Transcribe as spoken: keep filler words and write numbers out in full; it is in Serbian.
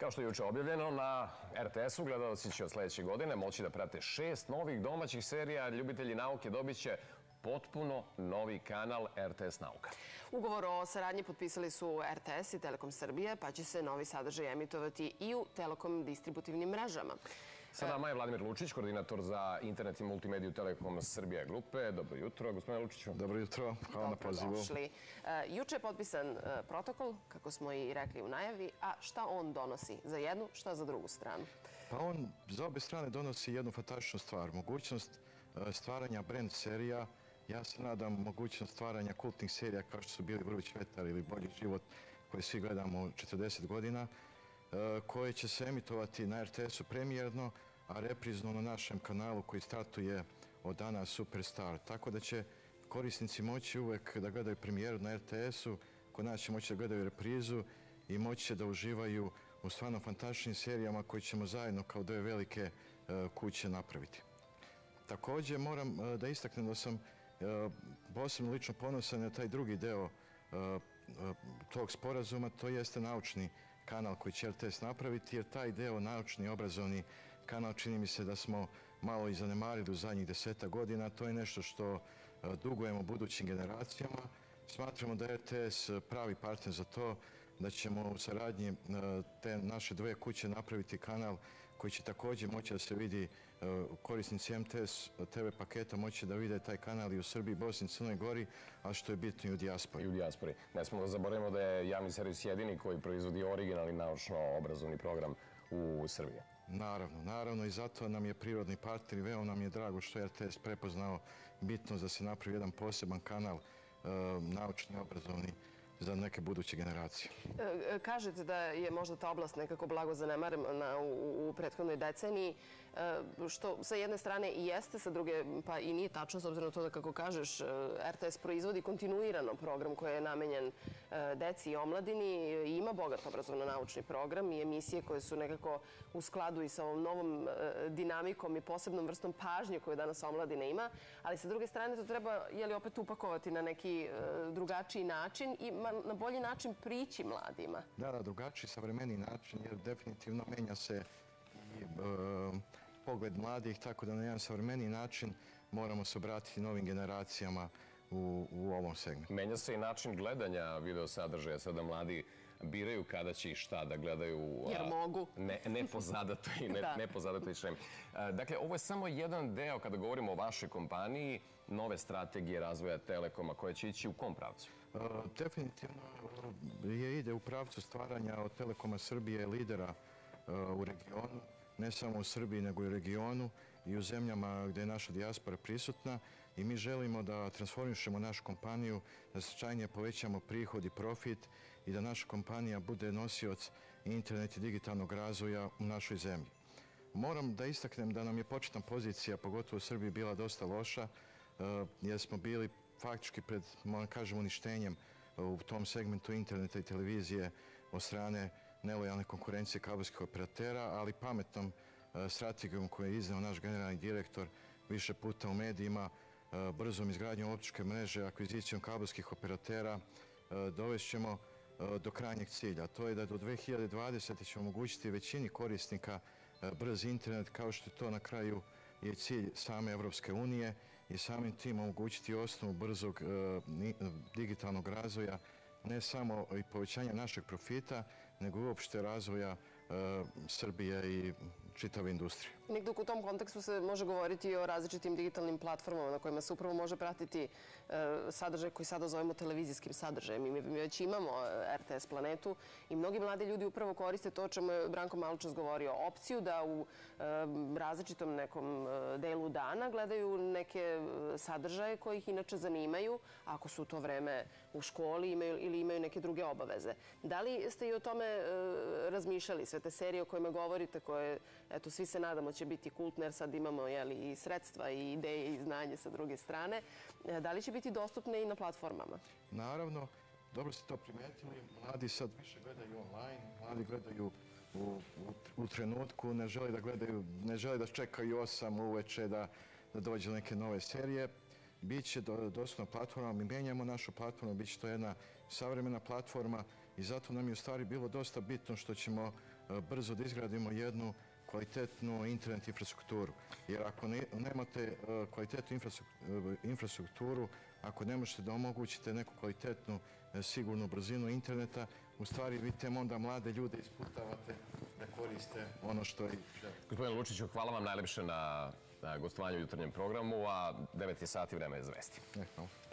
Kao što je juče objavljeno, na er te esu gledalci će od sledeće godine moći da prate šest novih domaćih serija. Ljubitelji nauke dobit će potpuno novi kanal er te es Nauka. Ugovor o saradnji potpisali su er te es i Telekom Srbije, pa će se novi sadržaj emitovati i u Telekom distributivnim mrežama. Sa nama je Vladimir Lučić, koordinator za internet i multimediju Telekom Srbije grupe. Dobro jutro, gospodine Lučiću. Dobro jutro, hvala na pozivu. Dobrodošli. Juče je potpisan protokol, kako smo i rekli u najavi, a šta on donosi za jednu, šta za drugu stranu? Pa on za obe strane donosi jednu fantastičnu stvar, mogućnost stvaranja brand serija. Ja se nadam mogućnost stvaranja kultnih serija kao što su bili Vruć vetar ili Bolji život, koje svi gledamo četrdeset godina, koje će se emitovati na er te esu premijerno, a reprizno na našem kanalu koji startuje od dana Superstar. Tako da će korisnici moći uvek da gledaju premijeru na er te esu, kod nas će moći da gledaju reprizu i moći će da uživaju u stvarno fantastičnim serijama koje ćemo zajedno kao dve velike kuće napraviti. Također moram da istaknem da sam posebno lično ponosan na taj drugi deo tog sporazuma, to jeste naučni kanal koji će er te es napraviti, jer taj deo, naučni, obrazovni kanal, čini mi se da smo malo i zanemarili u zadnjih deseta godina. To je nešto što dugujemo budućim generacijama. Smatramo da je er te es pravi partner za to, da ćemo u saradnji te naše dve kuće napraviti kanal koji će također moći da se vidi, korisnici em te es te ve paketa moći da vide taj kanal i u Srbiji, Bosni i Crnoj Gori, a što je bitno i u dijaspori. I u dijaspori. Ne smemo da zaboravimo da je javni servis jedini koji proizvodi originalni naučno-obrazovni program u Srbiji. Naravno, naravno i zato nam je prirodni partner i veoma nam je drago što je er te es prepoznao bitnost da se napravi jedan poseban kanal naučni, obrazovni za neke buduće generacije. Kažete da je možda ta oblast nekako blago zanemarena u prethodnoj deceniji, što sa jedne strane i jeste, sa druge pa i nije tačno, s obzirom na to da, kako kažeš, er te es proizvodi kontinuirano program koji je namenjen deci i omladini i ima bogat obrazovno-naučni program i emisije koje su nekako u skladu i sa ovom novom dinamikom i posebnom vrstom pažnje koju danas omladina ima, ali sa druge strane to treba, je li, opet upakovati na neki drugačiji način i na bolji način prići mladima. Da, da, drugačiji, savremeniji način, jer definitivno menja se i pogled mladih, tako da na jedan savremeniji način moramo se obratiti novim generacijama u ovom segmentu. Menja se i način gledanja video sadržaja, sada mladi biraju kada će i šta da gledaju. Jer mogu. Ne po zadatoj šemi. Dakle, ovo je samo jedan deo, kada govorimo o vašoj kompaniji, nove strategije razvoja Telekoma, koja će ići u kom pravcu? Definitivno je ide u pravcu stvaranja od Telekoma Srbije lidera u regionu, ne samo u Srbiji, nego i u regionu i u zemljama gde je naša dijaspora prisutna, i mi želimo da transformišemo našu kompaniju, da značajnije povećamo prihod i profit i da naša kompanija bude nosioc internet i digitalnog razvoja u našoj zemlji. Moram da istaknem da nam je početna pozicija, pogotovo u Srbiji, bila dosta loša, jer smo bili faktički pred, moram kažem, uništenjem u tom segmentu interneta i televizije od strane nelojalne konkurencije kabelskih operatera, ali pametnom strategijom koju je izneo naš generalni direktor više puta u medijima, brzom izgradnjom optičke mreže, akvizicijom kabelskih operatera, dovešćemo do krajnjeg cilja. To je da do dve hiljade dvadesete ćemo omogućiti većini korisnika brz internet, kao što je to na kraju je cilj same Evropske unije, i samim tim omogućiti osnovu brzog digitalnog razvoja, ne samo i povećanja našeg profita, nego uopšte razvoja Srbije i čitave industrije. Nekdok u tom kontekstu se može govoriti i o različitim digitalnim platformama na kojima se upravo može pratiti sadržaj koji sada zovemo televizijskim sadržajem. Mi već imamo er te es Planetu i mnogi mladi ljudi upravo koriste to o čemu je Branko maločas govorio, opciju da u različitom nekom delu dana gledaju neke sadržaje koji ih inače zanimaju, ako su u to vreme u školi ili imaju neke druge obaveze. Da li ste i o tome razmišljali, sve te serije o kojima govorite, koje, eto, svi se nadamo će biti kultne, jer sad imamo i sredstva i ideje i znanje sa druge strane, da li će biti dostupne i na platformama? Naravno, dobro ste to primetili, mladi sad više gledaju online, mladi gledaju u trenutku, ne žele da gledaju, ne žele da čekaju osam uveče da dođe neke nove serije. Biće dostupna platforma, mi menjamo našu platformu, biće to jedna savremena platforma i zato nam je u stvari bilo dosta bitno što ćemo brzo da izgradimo jednu kvalitetnu internet infrastrukturu. Jer ako nemate kvalitetnu infrastrukturu, ako ne možete da omogućite neku kvalitetnu, sigurnu brzinu interneta, u stvari vi tem onda mlade ljude isputavate da koriste ono što je... Gospodine Lučiću, hvala vam najlepše na gostovanju u jutarnjem programu, a devet je sati, vreme je za vesti. Hvala.